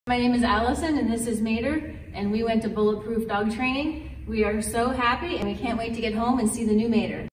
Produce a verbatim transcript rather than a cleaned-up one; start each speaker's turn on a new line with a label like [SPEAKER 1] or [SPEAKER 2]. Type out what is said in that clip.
[SPEAKER 1] My name is Allison and this is Mater, and we went to Bulletproof Dog Training. We are so happy and we can't wait to get home and see the new Mater.